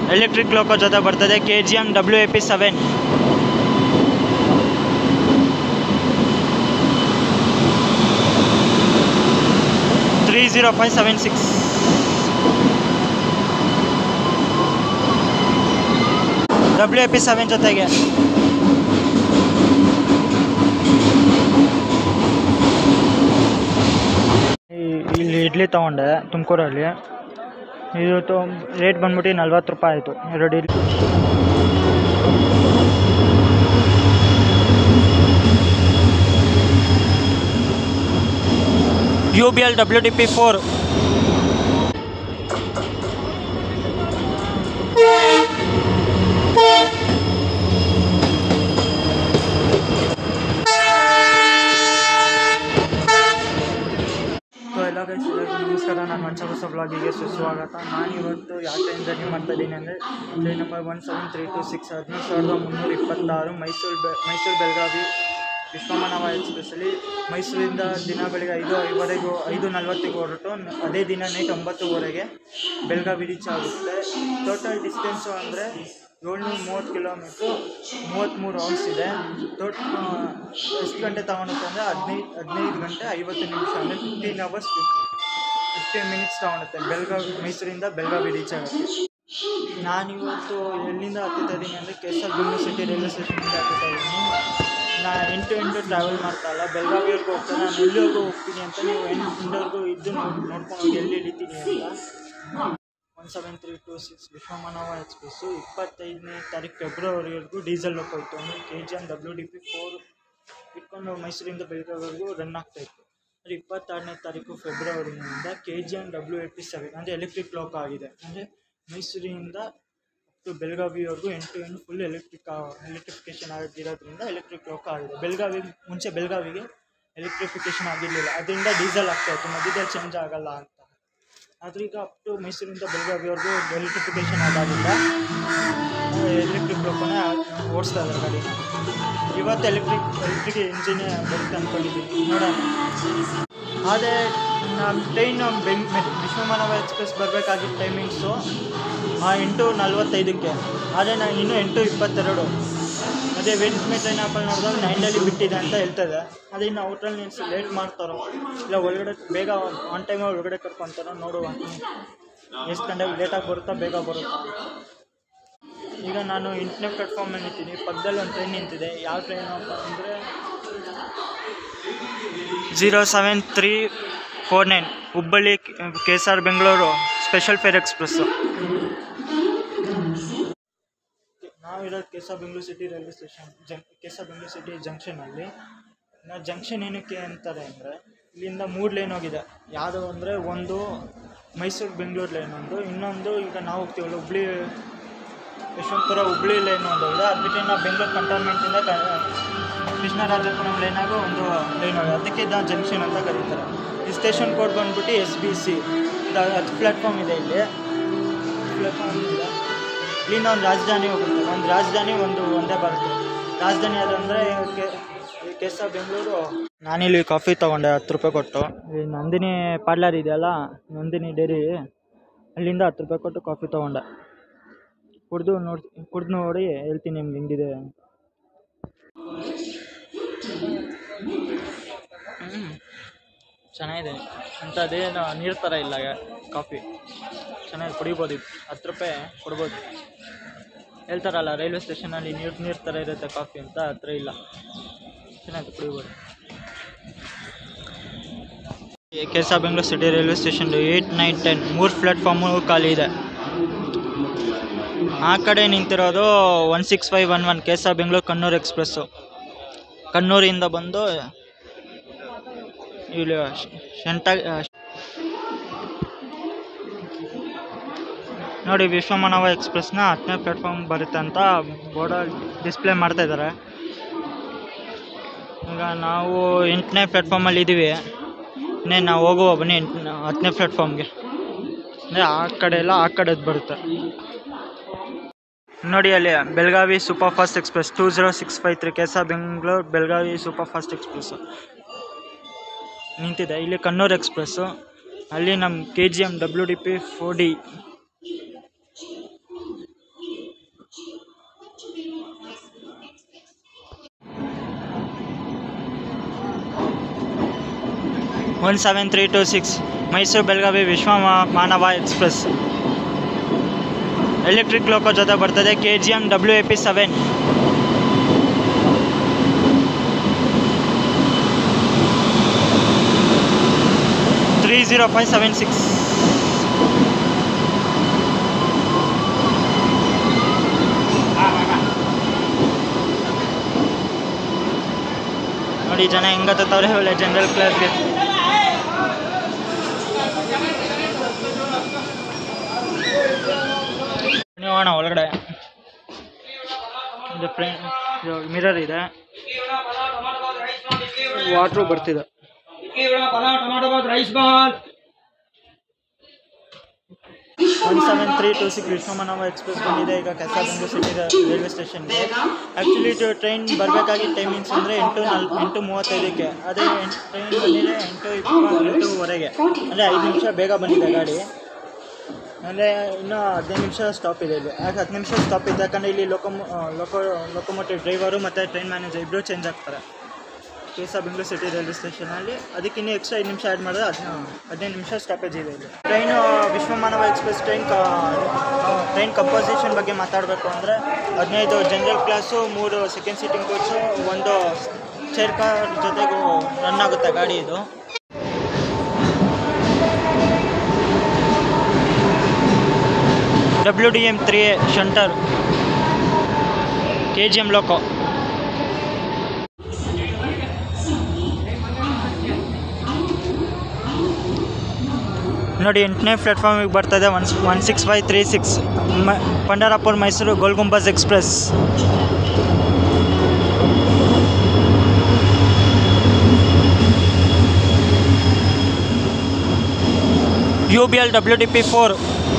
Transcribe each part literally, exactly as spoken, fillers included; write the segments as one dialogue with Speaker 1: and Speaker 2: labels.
Speaker 1: Electric loco ಜೊತೆ ಬರ್ತದೆ K G M W A P seven. Three zero five seven six. W A P seven ಜೊತೆಗೆ ಇಲ್ಲಿ ಇಡ್ಲಿ ತೊಗೊಂಡೆ ತುಮಕೂರಲ್ಲಿ. ಇದು ತೊ ರೇಟ್ ಬಂದ್ಬಿಟ್ಟು ನಲ್ವತ್ತು ರೂಪಾಯಿ ಆಯಿತು ಎರಡು idli. U B L W D P four. ಎಲ್ಲ ಗೈಸ್ ಎಲ್ಲರಿಗೂ ನಮಸ್ಕಾರ. ನಾನು ಮಂಚ ಹೊಸ ಬ್ಲಾಗಿಗೆ ಸುಸ್ವಾಗತ. ನಾನು ಇವತ್ತು ಯಾವ ಟ್ರೈನ್ ಜರ್ನಿ ಮಾಡ್ತಾ ಇದ್ದೀನಿ ಅಂದರೆ train number one seven three two six ಹದಿನೇಳು ಸಾವಿರದ ಮುನ್ನೂರ ಇಪ್ಪತ್ತಾರು ಮೈಸೂರು ಬೆ ಮೈಸೂರು ಬೆಳಗಾವಿ ವಿಶ್ವಮಾನವ ಎಕ್ಸ್ಪ್ರೆಸ್ಸಲ್ಲಿ ಮೈಸೂರಿಂದ ದಿನ ಬೆಳಗ್ಗೆ ಐದು ಐವರೆಗೂ ಐದು ನಲ್ವತ್ತಿಗೆ ಹೊರಟು ಅದೇ ದಿನ ನೈಟ್ ಒಂಬತ್ತುವರೆಗೆ ಬೆಳಗಾವಿ ರೀಚ್ ಆಗುತ್ತೆ. ಟೋಟಲ್ ಡಿಸ್ಟೆನ್ಸು ಅಂದರೆ ಏಳ್ನೂರ ಮೂವತ್ತು ಕಿಲೋಮೀಟ್ರು ಮೂವತ್ತ್ಮೂರು ಅವರ್ಸ್ ಇದೆ. ಟೋಟ್ ಎಷ್ಟು ಗಂಟೆ ತಗೊಳುತ್ತೆ ಅಂದರೆ ಹದಿನೈದು ಹದಿನೈದು ಗಂಟೆ ಐವತ್ತು ನಿಮಿಷ ಅಂದರೆ ಫಿಫ್ಟೀನ್ ಅವರ್ಸ್ ಫಿಫ್ಟೀನ್ ಮಿನಿಟ್ಸ್ ತಗೊಳುತ್ತೆ ಬೆಳಗಾವಿ ಮೈಸೂರಿಂದ ಬೆಳಗಾವಿ ರೀಚ್ ಆಗುತ್ತೆ. ನಾನಿವತ್ತು ಎಲ್ಲಿಂದ ಹತ್ತುತ್ತಾ ಇದ್ದೀನಿ ಅಂದರೆ K S R Bengaluru city railway ಸ್ಟೇಷನಿಂದ ಹತ್ತುತ್ತಾ ಇದ್ದೀನಿ. ನಾನು ಎಂಟು ಎಂಟು ಟ್ರಾವೆಲ್ ಮಾಡ್ತಾ ಇಲ್ಲ, ಬೆಳಗಾವಿವರೆಗೂ ಹೋಗ್ತೇನೆ. ನಾನು ಎಲ್ಲಿವರೆಗೂ ಹೋಗ್ತೀನಿ ಅಂತ ನೀವು ಎಂಟುವರೆಗೂ ಇದ್ದು ನೋಡಿ ನೋಡ್ಕೊಂಡು ಹೋಗಿ ಎಲ್ಲಿ ಇಳಿತೀನಿ ಅಂತ. One seven three two six Vishwamanava express ಇಪ್ಪತ್ತೈದನೇ ತಾರೀಕು ಫೆಬ್ರವರಿವರೆಗೂ ಡೀಸೆಲ್ ಹೋಗ್ತಾಯಿತ್ತು. ಅಂದರೆ K G M W D P four ಇಟ್ಕೊಂಡು ಮೈಸೂರಿಂದ ಬೆಳಗಾವಿವರೆಗೂ ರನ್ ಆಗ್ತಾಯಿತ್ತು. ಅಂದರೆ ಇಪ್ಪತ್ತಾರನೇ ತಾರೀಕು ಫೆಬ್ರವರಿಯಿಂದ K G M W A P seven ಅಂದರೆ ಎಲೆಕ್ಟ್ರಿಕ್ ಲೋಕೋ ಆಗಿದೆ. ಅಂದರೆ ಮೈಸೂರಿನಿಂದ ಟು ಬೆಳಗಾವಿವರೆಗೂ ಎಂಟು ಎಂಟು ಫುಲ್ ಎಲೆಕ್ಟ್ರಿಕ್ ಎಲೆಕ್ಟ್ರಿಫಿಕೇಷನ್ ಆಗಿರೋದ್ರಿಂದ ಎಲೆಕ್ಟ್ರಿಕ್ ಲೋಕೋ ಆಗಿದೆ. ಬೆಳಗಾವಿ ಮುಂಚೆ ಬೆಳಗಾವಿಗೆ ಎಲೆಕ್ಟ್ರಿಫಿಕೇಷನ್ ಆಗಿರಲಿಲ್ಲ, ಅದರಿಂದ ಡೀಸೆಲ್ ಆಗ್ತಾಯಿತ್ತು, ಮಧ್ಯದಲ್ಲಿ ಚೇಂಜ್ ಆಗೋಲ್ಲ ಅಂತ. ಆದರೆ ಈಗ ಅಪ್ ಟು ಮೈಸೂರಿಂದ ಬೆಳಗಾವಿವರೆಗೂ ಎಲೆಕ್ಟ್ರಿಫಿಕೇಷನ್ ಆಗೋದ್ರಿಂದ ಎಲೆಕ್ಟ್ರಿಕ್ ಲೋಕೋನೇ ಓಡಿಸ್ತಾ ಇದ್ದಾರೆ ಗಾಡಿನ. ಇವತ್ತು ಎಲೆಕ್ಟ್ರಿಕ್ ಎಲೆಕ್ಟ್ರಿಕ್ ಇಂಜಿನೇ ಬರುತ್ತೆ ಅಂದ್ಕೊಂಡಿದ್ದೀನಿ, ನೋಡೋಣ. ಆದರೆ ನಮ್ಮ ಟ್ರೈನ್ ಬೆಂಗ್ ವಿಶ್ವಮಾನವ ಎಕ್ಸ್ಪ್ರೆಸ್ ಬರಬೇಕಾಗಿದ್ದ ಟೈಮಿಂಗ್ಸು ಎಂಟು ನಲ್ವತ್ತೈದಕ್ಕೆ, ಆದರೆ ನಾನು ಇನ್ನೂ ಎಂಟು ಇಪ್ಪತ್ತೆರಡು. ಅದೇ ವೇಟ್ಸ್ಮೇ ಟ್ರೈನ್ ಆ್ಯಪಲ್ಲಿ ನೋಡಿದಾಗ ನೈನಲ್ಲಿ ಬಿಟ್ಟಿದೆ ಅಂತ ಹೇಳ್ತದೆ. ಅದೇ ಇನ್ನು ಔಟ್ರಲ್ಲಿ ನಿಲ್ಸಿ ಲೇಟ್ ಮಾಡ್ತಾರೋ ಇಲ್ಲ ಒಳಗಡೆ ಬೇಗ ಆನ್ ಟೈಮ್ ಒಳಗಡೆ ಕರ್ಕೊತಾರೋ ನೋಡುವ. ಎಷ್ಟು ಗಂಟೆಗೆ ಲೇಟಾಗಿ ಬರುತ್ತಾ ಬೇಗ ಬರುತ್ತಾ. ಈಗ ನಾನು ಎಂಟನೇ ಪ್ಲಾಟ್ಫಾರ್ಮಲ್ಲಿ ನಿಂತೀನಿ. ಪಕ್ಕದಲ್ಲಿ ಒಂದು ಟ್ರೈನ್ ನಿಂತಿದೆ. ಯಾವ ಟ್ರೈನು ಅಂದರೆ zero seven three four nine Hubballi K S R Bengaluru special fare express. ನಾವಿರೋದು K S R Bengaluru city railway station ಜಂ K S R Bengaluru city ಜಂಕ್ಷನಲ್ಲಿ. ನಾವು ಜಂಕ್ಷನ್ ಏನಕ್ಕೆ ಅಂತಾರೆ ಅಂದರೆ ಇಲ್ಲಿಂದ ಮೂರು ಲೈನ್ ಹೋಗಿದೆ. ಯಾವುದು ಅಂದರೆ ಒಂದು ಮೈಸೂರು ಬೆಂಗಳೂರು ಲೈನ್ ಒಂದು, ಇನ್ನೊಂದು ಈಗ ನಾವು ಹೋಗ್ತೀವಲ್ಲ ಹುಬ್ಳಿ ಯಶವಂತಪುರ ಹುಬ್ಳಿ ಲೈನ್ ಒಂದು ಇದೆ. ಅದು ಬಿಟ್ಟು ನಾವು ಬೆಂಗಳೂರು ಕಂಟೋನ್ಮೆಂಟಿಂದ ಕ ಕೃಷ್ಣರಾಜಪುರಂ ಲೈನಾಗೂ ಒಂದು ಲೈನ್ ಹೋಗಿದೆ. ಅದಕ್ಕೆ ನಾವು ಜಂಕ್ಷನ್ ಅಂತ ಕರೀತಾರೆ. ಈ ಸ್ಟೇಷನ್ ಕೋಡ್ ಬಂದ್ಬಿಟ್ಟು ಎಸ್ ಬಿ ಸಿ. ಇದು ಹತ್ತು ಪ್ಲ್ಯಾಟ್ಫಾರ್ಮ್ ಇದೆ. ಇಲ್ಲಿ ಪ್ಲ್ಯಾಟ್ಫಾರ್ಮ್ ಇದೆ. ಇಲ್ಲಿಂದ ಒಂದು ರಾಜಧಾನಿ ಹೋಗುತ್ತೆ, ಒಂದು ರಾಜಧಾನಿ ಒಂದು ಒಂದೇ ಬರುತ್ತೆ. ರಾಜಧಾನಿ ಅದಂದರೆ K K S R Bengaluru. ನಾನಿಲ್ಲಿ ಕಾಫಿ ತೊಗೊಂಡೆ ಹತ್ತು ರೂಪಾಯಿ ಕೊಟ್ಟು. ಈ ನಂದಿನಿ ಪಾರ್ಲರ್ ಇದೆಯಲ್ಲ, ನಂದಿನಿ ಡೈರಿ, ಅಲ್ಲಿಂದ ಹತ್ತು ರೂಪಾಯಿ ಕೊಟ್ಟು ಕಾಫಿ ತೊಗೊಂಡೆ. ಕುಡಿದು ನೋಡಿ ಕುಡ್ದು ನೋಡಿ ಹೇಳ್ತೀನಿ ನಿಮ್ಗೆ ಹೆಂಗಿದೆ. ಹ್ಞೂ ಚೆನ್ನಾಗಿದೆ. ಅಂಥದ್ದೇನು ನೀರು ಥರ ಇಲ್ಲ ಕಾಫಿ, ಚೆನ್ನಾಗಿ ಕುಡಿಬೋದು. ಹತ್ತು ರೂಪಾಯಿ ಕೊಡ್ಬೋದು. ಹೇಳ್ತಾರಲ್ಲ ರೈಲ್ವೆ ಸ್ಟೇಷನಲ್ಲಿ ನೀರು ನೀರು ಥರ ಇರುತ್ತೆ ಕಾಫಿ ಅಂತ, ಹತ್ರ ಇಲ್ಲ, ಚೆನ್ನಾಗಿ ಕುಡಿಬೋದು. K S R Bengaluru city railway station eight nine ten ಮೂರು ಪ್ಲ್ಯಾಟ್ಫಾರ್ಮು ಖಾಲಿ ಇದೆ. ಆ ಕಡೆ ನಿಂತಿರೋದು one six five one one K S R Bengaluru Kannur express. ಕಣ್ಣೂರಿಂದ ಬಂದು ಇಲ್ಲಿ ಶೆಂಟ ನೋಡಿ ವಿಶ್ವಮಾನವ ಎಕ್ಸ್ಪ್ರೆಸ್ನ ಹತ್ತನೇ ಪ್ಲ್ಯಾಟ್ಫಾರ್ಮ್ ಬರುತ್ತೆ ಅಂತ ಬೋರ್ಡಲ್ಲಿ ಡಿಸ್ಪ್ಲೇ ಮಾಡ್ತಾಯಿದ್ದಾರೆ. ಈಗ ನಾವು ಎಂಟನೇ ಪ್ಲ್ಯಾಟ್ಫಾರ್ಮಲ್ಲಿ ಇದ್ದೀವಿ. ಇನ್ನೇನು ನಾವು ಹೋಗುವ ಬನ್ನಿ ಎಂಟು ಹತ್ತನೇ ಪ್ಲ್ಯಾಟ್ಫಾರ್ಮ್ಗೆ. ಅಂದರೆ ಆ ಕಡೆ ಎಲ್ಲ ಆ ಕಡೆದು ಬರುತ್ತೆ ನೋಡಿ. ಅಲ್ಲಿ Belagavi super fast express two zero six five three K S R Bengaluru Belagavi super fast express ನಿಂತಿದೆ. ಇಲ್ಲಿ ಕಣ್ಣೂರು ಎಕ್ಸ್ಪ್ರೆಸ್ಸು, ಅಲ್ಲಿ ನಮ್ಮ K G M W D P four D one seven three two six Mysuru Belagavi Vishwamanava express electric loco ಜೊತೆ ಬರ್ತದೆ. K G M W A P seven three zero five seven six. ನೋಡಿ ಜನ ಹೆಂಗತ್ತವ್ರೆ ಒಳ್ಳೆ ಜನರಲ್ ಕ್ಲಾಸ್ಗೆ. ಹೋಗೋಣ ಒಳಗಡೆ. ಇದು ಫ್ರೆಂಡ್ ಮಿರರ್ ಇದೆ, ವಾಟ್ರು ಬರ್ತಿದೆ. One seven three two six Vishwamanava express ಬಂದಿದೆ ಈಗ ಕೆಸಾಬಂಗೂರು ಸಿಟಿ ರೈಲ್ವೆ ಸ್ಟೇಷನ್ಗೆ. ಆ್ಯಕ್ಚುಲಿ ಇದು ಟ್ರೈನ್ ಬರಬೇಕಾಗಿದ್ದ ಟೈಮಿಂಗ್ಸ್ ಅಂದರೆ ಎಂಟು ನಾಲ್ ಎಂಟು ಮೂವತ್ತೈದಕ್ಕೆ, ಅದೇ ಟ್ರೈನ್ ಬಂದಿದೆ ಎಂಟು ಇಪ್ಪ ಎಂಟೂವರೆಗೆ, ಅಂದರೆ ಐದು ನಿಮಿಷ ಬೇಗ ಬಂದಿದೆ ಗಾಡಿ. ಅಂದರೆ ಇನ್ನೂ ಹದಿನೈದು ನಿಮಿಷ ಸ್ಟಾಪ್ ಇದೆ ಇಲ್ಲಿ. ಯಾಕೆ ಹತ್ತು ನಿಮಿಷ ಸ್ಟಾಪ್ ಇದೆ ಯಾಕಂದರೆ ಇಲ್ಲಿ ಲೋಕೋಮೋ ಲೋಕೋ ಲೊಕೊಮೋಟಿವ್ ಡ್ರೈವರು ಮತ್ತು ಟ್ರೈನ್ ಮ್ಯಾನೇಜರ್ ಇಬ್ಬರು ಚೇಂಜ್ ಆಗ್ತಾರೆ ಕೆಸಾಬಂಗೂರು ಸಿಟಿ ರೈಲ್ವೆ ಸ್ಟೇಷನಲ್ಲಿ. ಅದಕ್ಕೆ ಇನ್ನೂ ಎಕ್ಸ್ಟ್ರಾ ಐದು ನಿಮಿಷ ಆ್ಯಡ್ ಮಾಡಿದ್ರೆ ಹದಿನ ಹದಿನೈದು ನಿಮಿಷ ಸ್ಟಾಪೇಜ್ ಇದೆ ಇಲ್ಲಿ. ಟ್ರೈನು ವಿಶ್ವಮಾನವ ಎಕ್ಸ್ಪ್ರೆಸ್ ಟ್ರೈನ್ ಕ ಟ್ರೈನ್ ಕಂಪೋಸಿಷನ್ ಬಗ್ಗೆ ಮಾತಾಡಬೇಕು ಅಂದರೆ ಹದಿನೈದು ಜನರಲ್ ಕ್ಲಾಸು, ಮೂರು ಸೆಕೆಂಡ್ ಸೀಟಿಂಗ್ ಕೋಚು, ಒಂದು ಚೇರ್ ಕಾರ್ ಜೊತೆಗೂ ರನ್ ಆಗುತ್ತೆ ಗಾಡಿ. ಇದು W D M three A shunter K G M loco. ನೋಡಿ ಎಂಟನೇ ಪ್ಲಾಟ್ಫಾರ್ಮಿಗೆ ಬರ್ತದೆ one one six five three six ಮ Pandharpur Mysuru Gol Gumbaz express. U B L W D P four.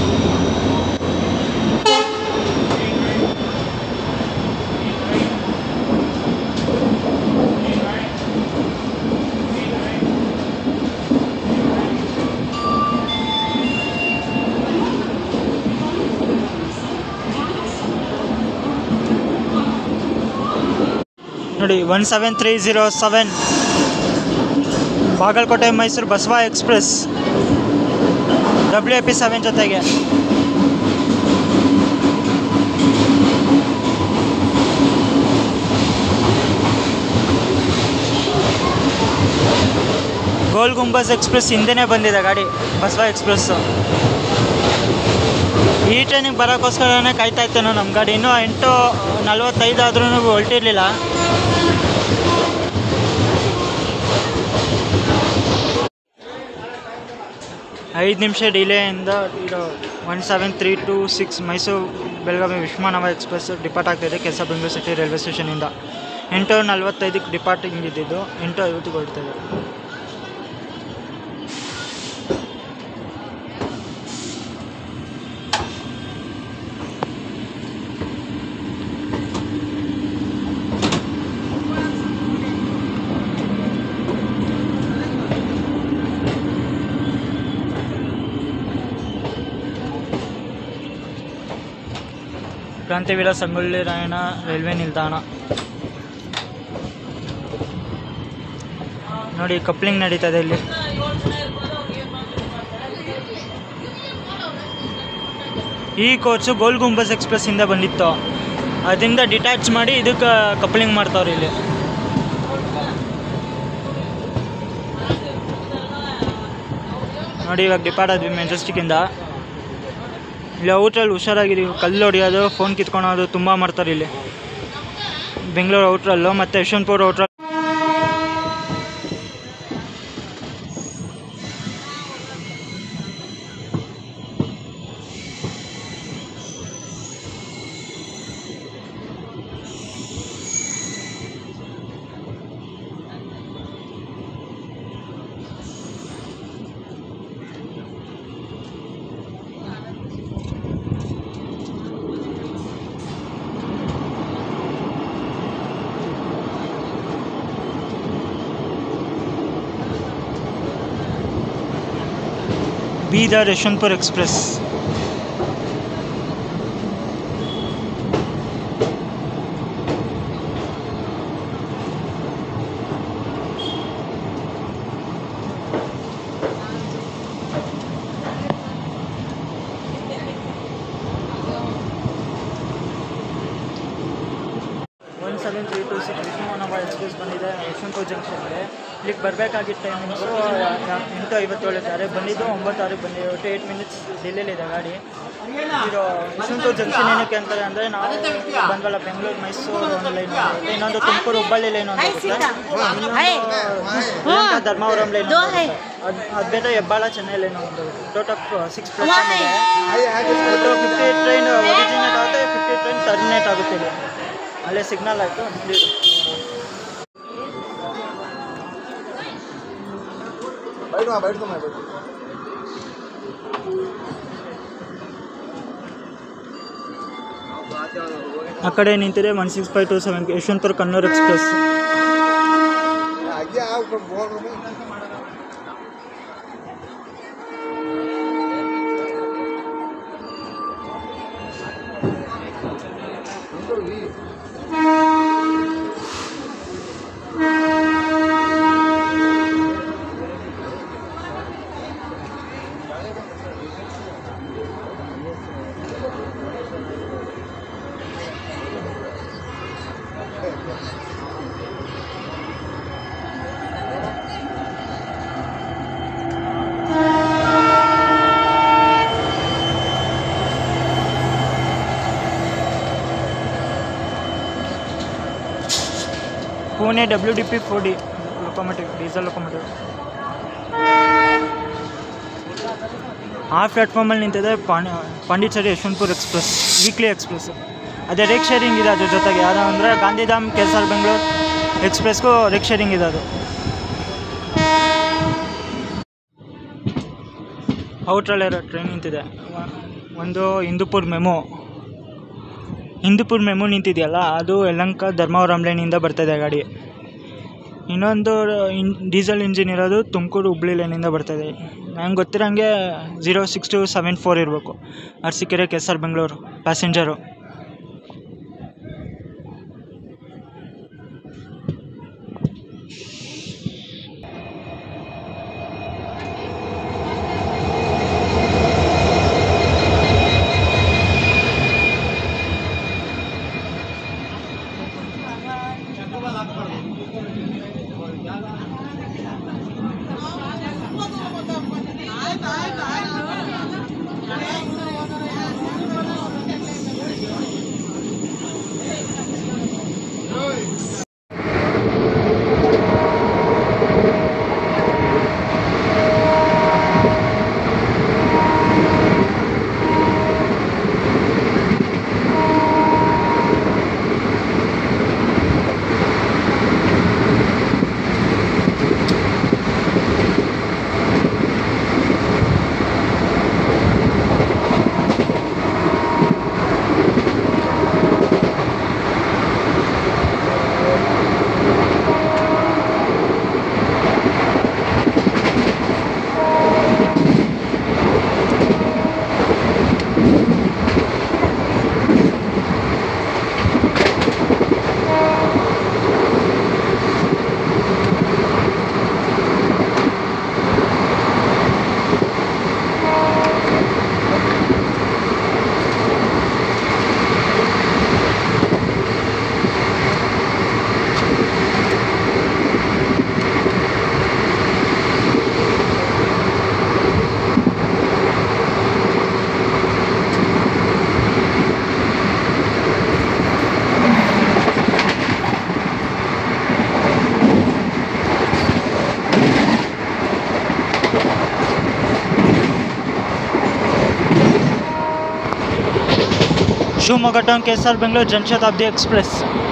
Speaker 1: ನೋಡಿ one seven three zero seven Bagalkote Mysuru Basava express W A P seven ಜೊತೆಗೆ. Gol Gumbaz express ಹಿಂದೆನೇ ಬಂದಿದೆ ಗಾಡಿ ಬಸವ ಎಕ್ಸ್ಪ್ರೆಸ್ಸು. ಈ ಟ್ರೈನಿಗೆ ಬರೋಕ್ಕೋಸ್ಕರನೇ ಕಾಯ್ತಾ ಇತ್ತೇನೋ ನಮ್ಮ ಗಾಡಿ. ಇನ್ನೂ ಎಂಟು ನಲ್ವತ್ತೈದು ಆದ್ರೂ ಹೊರಟಿರಲಿಲ್ಲ. ಐದು ನಿಮಿಷ ಡಿಲೇಯಿಂದ ಇದು one seven three two six Mysuru Belagavi Vishwamanava express depart ಆಗ್ತಾಯಿದೆ ಕೆಸಾಬಂಗೂರು ಸಿಟಿ ರೈಲ್ವೆ ಸ್ಟೇಷನಿಂದ. ಎಂಟು ನಲ್ವತ್ತೈದಕ್ಕೆ ಡಿಪಾರ್ಟಿಂಗ್ ಇದ್ದಿದ್ದು, ಎಂಟು ಐವತ್ತಿಗೆ ಹೊರಡ್ತಾಯಿದೆ. ಕ್ರಾಂತಿವೀರ ಸಂಗೊಳ್ಳಿ ರಾಯಣ್ಣ ರೈಲ್ವೆ ನಿಲ್ದಾಣ. ನೋಡಿ ಕಪ್ಲಿಂಗ್ ನಡೀತದೆ ಇಲ್ಲಿ. ಈ ಕೋಚು ಗೋಲ್ ಗುಂಬಜ್ ಎಕ್ಸ್ಪ್ರೆಸ್ಸಿಂದ ಬಂದಿತ್ತು, ಅದರಿಂದ ಡಿಟ್ಯಾಚ್ ಮಾಡಿ ಇದಕ್ಕೆ ಕಪ್ಲಿಂಗ್ ಮಾಡ್ತಾವ್ರಿ ಇಲ್ಲಿ. ನೋಡಿ ಇವಾಗ ಡಿಪಾರ್ಟ್ ಆದ್ವಿ ಮೆಜೆಸ್ಟಿಕ್ಕಿಂದ. ಇಲ್ಲಿ ಔಟ್ರಲ್ಲಿ ಹುಷಾರಾಗಿದ್ದೀವಿ, ಕಲ್ಲು ಹೊಡಿಯೋದು ಫೋನ್ ಕಿತ್ಕೊಳೋದು ತುಂಬ ಮಾಡ್ತಾರೆ ಇಲ್ಲಿ ಬೆಂಗಳೂರು ಔಟ್ರಲ್ಲೂ ಮತ್ತು ಯಶವಂತಪುರ ಔಟ್ರಲ್ಲಿ. ಬೀದರ್ ಯಶವಂತಪುರ ಎಕ್ಸ್ಪ್ರೆಸ್. ಯಶವಂತಪುರ ಜಂಕ್ಷನ್ಗೆ. ಇಲ್ಲಿಗೆ ಬರಬೇಕಾಗಿದ್ದ ಟೈಮಿಂಗ್ಸು ಎಂಟು ಐವತ್ತೇಳು ಇದ್ದಾರೆ, ಬಂದಿದ್ದು ಒಂಬತ್ತಾರು ಬಂದಿದ್ದು, ಒಟ್ಟು ಏಯ್ಟ್ ಮಿನಿಟ್ಸ್ ಡಿಲೇಲಿದೆ ಗಾಡಿ. ಇದು ಯಶವಂತಪುರ ಜಂಕ್ಷನ್ ಏನಕ್ಕೆ ಅಂತಾರೆ ಅಂದರೆ, ನಾವು ಬಂದ್ವಲ್ಲ ಬೆಂಗಳೂರು ಮೈಸೂರು ಒಂದು ಲೈನ್ ಆಗುತ್ತೆ, ಇನ್ನೊಂದು ತುಮಕೂರು ಹುಬ್ಬಳ್ಳಿ ಲೈನ್ ಒಂದು ಆಗುತ್ತೆ, ಇನ್ನೊಂದು ಧರ್ಮವರಂ ಲೈನ್ ಅದು ಅದು ಬೇರೆ ಹೆಬ್ಬಾಳ ಚೆನ್ನೈ ಲೈನ್ ಒಂದು ಟೋಟಲ್ ಸಿಕ್ಸ್ ಪ್ಲಸ್ ಇದೆ. ಒಟ್ಟು ಫಿಫ್ಟಿ ಏಟ್ ಟ್ರೈನ್ ಒರಿಜಿನೇಟ್ ಆಗುತ್ತೆ, ಫಿಫ್ಟಿ ಟ್ರೈನ್ ಟರ್ಮಿನೇಟ್ ಆಗುತ್ತೆ. ಇಲ್ಲಿ ಅಲ್ಲೇ ಸಿಗ್ನಲ್ ಆಯಿತು. ಆ ಕಡೆ ನಿಂತಿದೆ one six five two seven Yesvantpur Kannur express. Pune W D P four D locomotive, diesel locomotive. ಆ ಪ್ಲ್ಯಾಟ್ಫಾರ್ಮಲ್ಲಿ ನಿಂತಿದೆ Pondy Pondicherry Yesvantpur express, weekly express. ಅದೇ ರೇಕ್ ಶೇರಿಂಗ್ ಇದೆ ಅದ್ರ ಜೊತೆಗೆ. ಯಾವುದು ಅಂದರೆ Gandhidham K S R Bengaluru ಎಕ್ಸ್ಪ್ರೆಸ್ಗೂ ರೇಕ್ ಶೇರಿಂಗ್ ಇದೆ ಅದು. ಔಟ್ರಲ್ಲಿರೋ ಟ್ರೈನ್ ನಿಂತಿದೆ. ಒಂದು ಹಿಂದೂಪುರ್ ಮೆಮೊ ಹಿಂದೂಪುರ್ ಮೆಮೊ ನಿಂತಿದೆಯಲ್ಲ, ಅದು ಯಲಹಂಕ ಧರ್ಮವರಂ ಲೈನಿಂದ ಬರ್ತಾಯಿದೆ ಗಾಡಿ. ಇನ್ನೊಂದು ಇನ್ ಡೀಸೆಲ್ ಇಂಜಿನ್ ಇರೋದು ತುಮಕೂರು ಹುಬ್ಬಳ್ಳಿ ಲೈನಿಂದ ಬರ್ತಾಯಿದೆ. ನಂಗೆ ಗೊತ್ತಿರೋಂಗೆ zero six two seven four ಇರಬೇಕು. Arsikere K S R Bengaluru passenger. Shivamogga town K S R Bengaluru Janshatabdi express.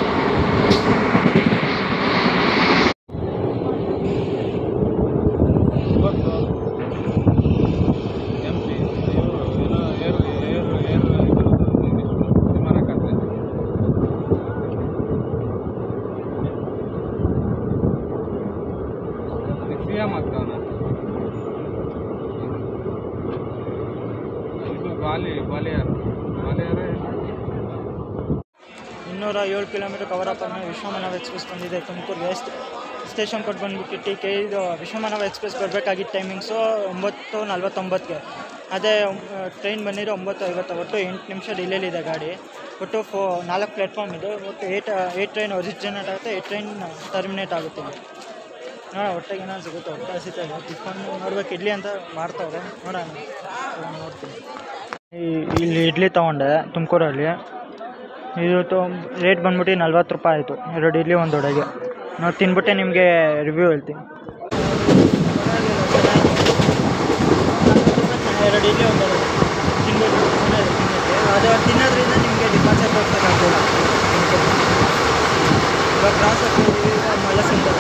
Speaker 1: ಇನ್ನೂರ ಏಳು ಕಿಲೋಮೀಟರ್ ಕವರ್ ಅಪ್ ಆದ್ಮೇಲೆ ವಿಶ್ವಮಾನವ ಎಕ್ಸ್ಪ್ರೆಸ್ ಬಂದಿದೆ ತುಮಕೂರಿಗೆ. ಸ್ಟೇಷನ್ ಕೊಟ್ಟು ಬಂದುಬಿಟ್ಟು ಟಿ ಕೆ ಇದು ವಿಶ್ವಮಾನವ ಎಕ್ಸ್ಪ್ರೆಸ್ ಬರಬೇಕಾಗಿದ್ದ ಟೈಮಿಂಗ್ಸು ಒಂಬತ್ತು ನಲ್ವತ್ತೊಂಬತ್ತಿಗೆ. ಅದೇ ಟ್ರೈನ್ ಬಂದಿರೋ ಒಂಬತ್ತು ಐವತ್ತು, ಒಟ್ಟು ಎಂಟು ನಿಮಿಷ ಡಿಲೇಲಿದೆ ಗಾಡಿ. ಒಟ್ಟು ಫೋ ನಾಲ್ಕು ಪ್ಲ್ಯಾಟ್ಫಾರ್ಮ್ ಇದೆ. ಒಟ್ಟು ಏಟ್ ಏಟ್ ಟ್ರೈನ್ ಒರಿಜಿನೇಟ್ ಆಗುತ್ತೆ, ಏಟ್ ಟ್ರೈನ್ ಟರ್ಮಿನೇಟ್ ಆಗುತ್ತೆ. ನೋಡೋಣ ಹೊಟ್ಟೆಗೆ ಏನಾದ್ರು ಸಿಗುತ್ತೆ, ಹೊಟ್ಟೆ ಹಸಿತದೆ. ಟಿಫನ್ ನೋಡ್ಬೇಕು, ಇಡ್ಲಿ ಅಂತ ಮಾಡ್ತಾವ್ರೆ, ನೋಡೋಣ ನೋಡ್ತೀನಿ. ಈ ಇಲ್ಲಿ ಇಡ್ಲಿ ತೊಗೊಂಡೆ ತುಮಕೂರಲ್ಲಿ. ಇದು ತೊ ರೇಟ್ ಬಂದ್ಬಿಟ್ಟು ನಲ್ವತ್ತು ರೂಪಾಯಿ ಆಯಿತು, ಎರಡು ಇಡ್ಲಿ ಒಂದು ವಡೆಗೆ. ನಾವು ತಿನ್ಬಿಟ್ಟೆ ನಿಮಗೆ ರಿವ್ಯೂ ಹೇಳ್ತೀನಿ. ಎರಡು ಇಡ್ಲಿ ಒಂದು ವಡೆ ತಿನ್ಬಿಟ್ಟು ಚೆನ್ನಾಗಿದೆ, ತಿನ್ನೋಕ್ಕೆ ಅದು ತಿನ್ನೋದ್ರಿಂದ ನಿಮಗೆ ಡಿಪಾಸಿಟ್ ಹೋಗ್ತಕ್ಕಾಗಲ್ಲ. ಇವಾಗ ಕ್ರಾಸ್ ಆಗ್ತಿದ್ದೀವಿ, ಮಳೆ ಸಿಗ್ತದೆ.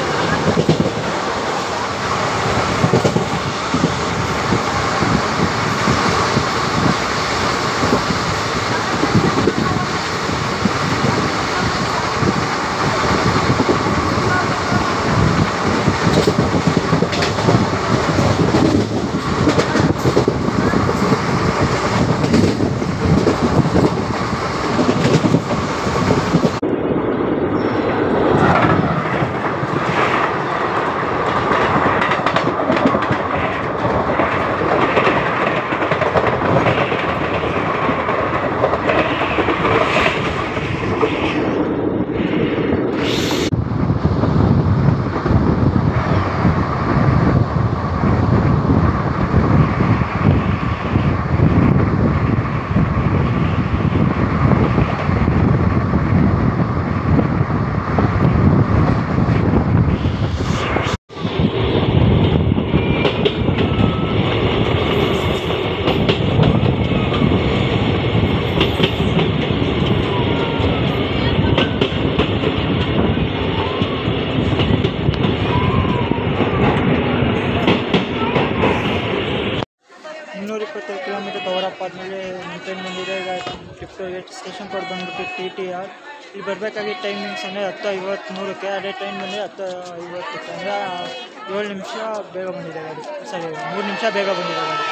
Speaker 1: ಇನ್ನೂರಿಪ್ಪತ್ತೈದು ಕಿಲೋಮೀಟರ್ ಕವರ್ ಅಪ್ ಆದಮೇಲೆ ಟ್ರೈನ್ ಬಂದಿದೆ. ಈಗ ಟಿಪ್ಟೋರ್ಗೆ ಸ್ಟೇಷನ್ ಕೋಡ್ ಬಂದ್ಬಿಟ್ಟು ಟಿ ಟಿ ಆರ್. ಇಲ್ಲಿ ಬರಬೇಕಾಗಿ ಟೈಮಿಂಗ್ಸ್ ಅಂದರೆ ಹತ್ತು ಐವತ್ತ್ಮೂರಕ್ಕೆ, ಅದೇ ಟ್ರೈನ್ ಬಂದರೆ ಹತ್ತು ಐವತ್ತಕ್ಕೆ, ಅಂದರೆ ಏಳು ನಿಮಿಷ ಬೇಗ ಬಂದಿದೆ ಗಾಡಿ. ಸರಿ, ಮೂರು ನಿಮಿಷ ಬೇಗ ಬಂದಿದೆ ಗಾಡಿ.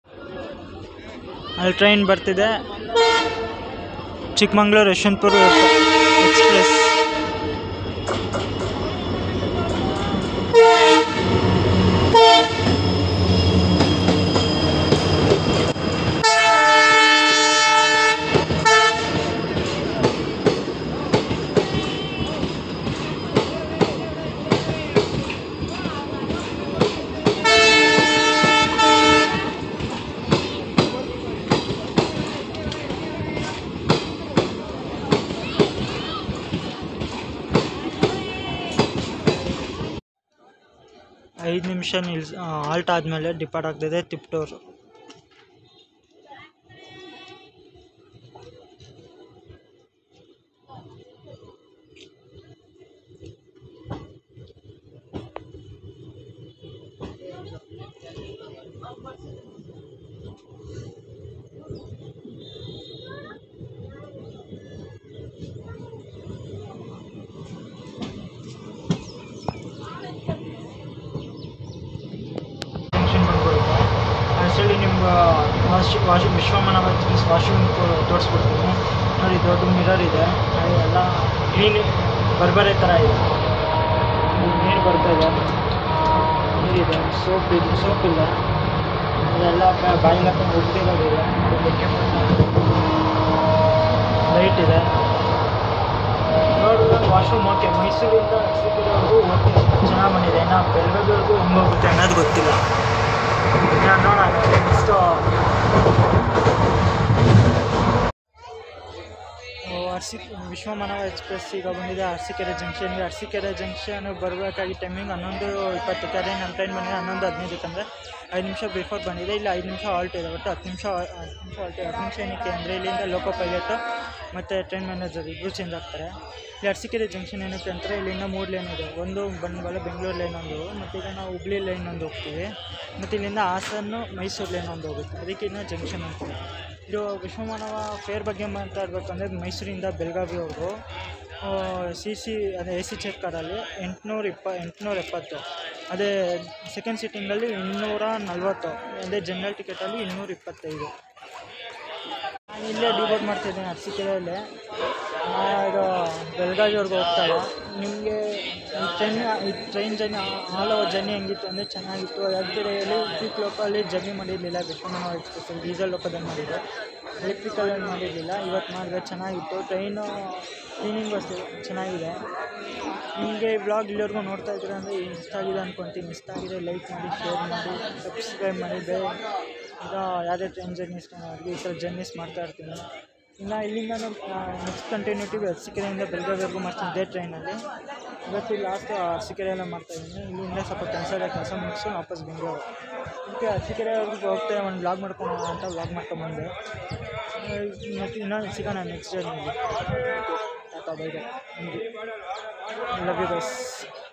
Speaker 1: ಅಲ್ಲಿ ಟ್ರೈನ್ ಬರ್ತಿದೆ, ಚಿಕ್ಕಮಂಗ್ಳೂರು ಯಶವಂತಪುರ ಎಕ್ಸ್ಪ್ರೆಸ್. ಐದು ನಿಮಿಷ ನಿಲ್ಸ್ ಆಲ್ಟ್ ಆದಮೇಲೆ ಡಿಪಾರ್ಟ್ ಆಗ್ತಿದೆ ತಿಪ್ಟೂರು. ಆ್ಯಕ್ಚುಲಿ ನಿಮ್ಗೆ wash wash Vishwamanava express washroom ತೋರಿಸ್ಬಿಡ್ತೀನಿ ನೋಡಿ. ದೊಡ್ಡ ಮಿರರ್ ಇದೆ, ಎಲ್ಲ ಕ್ಲೀನ್ ಬರ್ಬರೆ ಥರ ಇದೆ. ನೀರು ಬರ್ತಾ ಇದೆ, ನೀರಿದೆ, ಸೋಪ್ ಇದೆ, ಸೋಪ್ ಇಲ್ಲ, ಅದೆಲ್ಲ ಬಾಯಿಗೆ ಹಾಕೊಂಡು ಉಗ್ದಿರೋದಿದೆ. ಲೈಟ್ ಇದೆ, ನೋಡಿದ್ರೆ ವಾಶ್ರೂಮ್ ಓಕೆ. ಮೈಸೂರಿಂದ ಅರಸೀಕೆರೆವರೆಗೂ ಓಕೆ, ಚೆನ್ನಾಗಿ ಬಂದಿದೆ. ಇನ್ನು ಬೆಳಗಾವಿವರೆಗೂ ಹೆಂಗೆ ಹೋಗುತ್ತೆ ಅನ್ನೋದು ಗೊತ್ತಿಲ್ಲ. ನೋಡೋಣ ನೆಕ್ಸ್ಟು ಅರಸಿ ವಿಶ್ವಮಾನವ ಎಕ್ಸ್ಪ್ರೆಸ್ ಈಗ ಬಂದಿದೆ ಅರಸೀಕೆರೆ ಜಂಕ್ಷನ್ಗೆ. ಅರಸೀಕೆರೆ ಜಂಕ್ಷನ್ ಬರಬೇಕಾಗಿ ಟೈಮಿಂಗ್ ಹನ್ನೊಂದು ಇಪ್ಪತ್ತಕ್ಕೆ, ಅದೇ ನಮ್ಮ ಟ್ರೈನ್ ಬಂದಿದೆ ಹನ್ನೊಂದು ಹದಿನೈದಕ್ಕೆ, ಅಂದರೆ ಐದು ನಿಮಿಷ ಬಿಫೋರ್ ಬಂದಿದೆ. ಇಲ್ಲಿ ಐದು ನಿಮಿಷ ಆಲ್ಟ್ ಇದೆ, ಒಟ್ಟು ಹತ್ತು ನಿಮಿಷ ಹತ್ತು ನಿಮಿಷ ಆಲ್ಟ್ ಹತ್ತು ನಿಮಿಷ ಏನಕ್ಕೆ ಅಂದರೆ ಇಲ್ಲಿಂದ ಲೋಕೋ ಪೈಲಟು ಮತ್ತು ಟ್ರೈನ್ ಮ್ಯಾನೇಜರ್ ಇಬ್ಬರು ಚೇಂಜ್ ಆಗ್ತಾರೆ. ಇಲ್ಲಿ ಅರಸೀಕೆರೆ ಜಂಕ್ಷನ್ ಏನಕ್ಕೆ ಅಂದರೆ ಇಲ್ಲಿಂದ ಮೂರು ಲೈನ್ ಇದೆ. ಒಂದು ಬಂಡವಾಳ ಬೆಂಗಳೂರು ಲೈನ್ ಒಂದು, ಮತ್ತು ಈಗ ನಾವು ಹುಬ್ಳಿ ಲೈನ್ ಒಂದು ಹೋಗ್ತೀವಿ, ಮತ್ತು ಇಲ್ಲಿಂದ ಹಾಸನ್ನು ಮೈಸೂರು ಲೈನ್ ಒಂದು ಹೋಗುತ್ತೆ. ಅದಕ್ಕೆ ಇನ್ನೂ ಜಂಕ್ಷನ್ ಅಂತೀವಿ. ಇದು ವಿಶ್ವಮಾನವ ಫೇರ್ ಬಗ್ಗೆ ಮಾತಾಡಬೇಕಂದ್ರೆ ಮೈಸೂರಿಂದ ಬೆಳಗಾವಿವರೆಗೂ ಸಿ ಸಿ ಅದೇ ಎ ಸಿ ಚೇರ್ ಕಾರಲ್ಲಿ ಎಂಟುನೂರ ಇಪ್ಪ ಎಂಟುನೂರ ಎಪ್ಪತ್ತು, ಅದೇ ಸೆಕೆಂಡ್ ಸೀಟಿಂಗಲ್ಲಿ ಇನ್ನೂರ ನಲ್ವತ್ತು, ಅದೇ ಜನರಲ್ ಟಿಕೆಟಲ್ಲಿ ಇನ್ನೂರ ಇಪ್ಪತ್ತೈದು. ಇಲ್ಲೇ ಡಿಬೋಟ್ ಮಾಡ್ತಿದ್ದೀನಿ ಅರಸೀಕೆರೆಯಲ್ಲೇ. ಇದು ಬೆಳಗಾವಿವರೆಗೂ ಹೋಗ್ತಾಯಿಲ್ಲ. ನಿಮಗೆ ಈ ಟ್ರೈನ್ ಈ train journey all over journey ಹೆಂಗಿತ್ತು ಅಂದರೆ ಚೆನ್ನಾಗಿತ್ತು. ಯಾದಗಿರಿಯಲ್ಲಿ ಪೀಕ್ ಲೋಕಲ್ಲಿ ಜರ್ನಿ ಮಾಡಿರಲಿಲ್ಲ, ವಿಶ್ವಮಾನವ ಎಕ್ಸ್ಪ್ರೆಸ್ಸಲ್ಲಿ ಡೀಸೆಲ್ ಲೋಕದಲ್ಲಿ ಮಾಡಿದ್ದೆ, ಎಲೆಕ್ಟ್ರಿಕಲಲ್ಲಿ ಮಾಡಿರಲಿಲ್ಲ. ಇವತ್ತು ಮಾಡಿದ್ರೆ ಚೆನ್ನಾಗಿತ್ತು. ಟ್ರೈನು ಕ್ಲೀನಿಂಗ್ ಅಷ್ಟೇ ಚೆನ್ನಾಗಿದೆ. ನಿಮಗೆ ವ್ಲಾಗ್ ಇಲ್ಲಿವರೆಗೂ ನೋಡ್ತಾ ಇದ್ದೀರಾ ಅಂದರೆ ಇಷ್ಟ ಆಗಿದೆ ಅಂದ್ಕೊತೀನಿ. ಇಷ್ಟ ಆಗಿದೆ ಲೈಕ್ ಮಾಡಿ, ಶೇರ್ ಮಾಡಿ, ಸಬ್ಸ್ಕ್ರೈಬ್ ಮಾಡಿ. ಬೇ ಈಗ ಯಾವುದೇ ಟ್ರೈನ್ ಜರ್ನೀಸ್ ಅವ್ರಿಗೆ ಈ ಥರ ಜರ್ನೀಸ್ ಮಾಡ್ತಾ ಇರ್ತೀನಿ. ಇನ್ನು ಇಲ್ಲಿಂದ ನೆಕ್ಸ್ಟ್ ಕಂಟಿನ್ಯೂಟಿವ್ ಅರಸೀಕೆರೆಯಿಂದ ಬೆಳಗಾವಿವರೆಗೂ ಮಾಡ್ತೀನಿ ಇದೇ ಟ್ರೈನಲ್ಲಿ. ಇವತ್ತು ಲಾಸ್ಟ್ ಅರಸೀಕೆರೆಯಲ್ಲೇ ಮಾಡ್ತಾಯಿದ್ದೀನಿ. ಇಲ್ಲಿಂದ ಸ್ವಲ್ಪ ಕೆಲಸ ಇದೆ, ಕೆಲಸ ಮುಗಿಸ್ಕೊಂಡು ವಾಪಸ್ ಬೆಂಗಳೂರು. ಅದಕ್ಕೆ ಅರಸೀಕೆರೆವರೆಗೂ ಹೋಗ್ತಾ ಒಂದು ವ್ಲಾಗ್ ಮಾಡ್ಕೊಂಡು ಅಂತ ವ್ಲಾಗ್ ಮಾಡ್ಕೊಂಬಂದೆ. ಇನ್ನೊಂದು ಸಿಗೋಣ ನೆಕ್ಸ್ಟ್ ಜರ್ನಿಲಿ. Tata bye bye. Love you guys.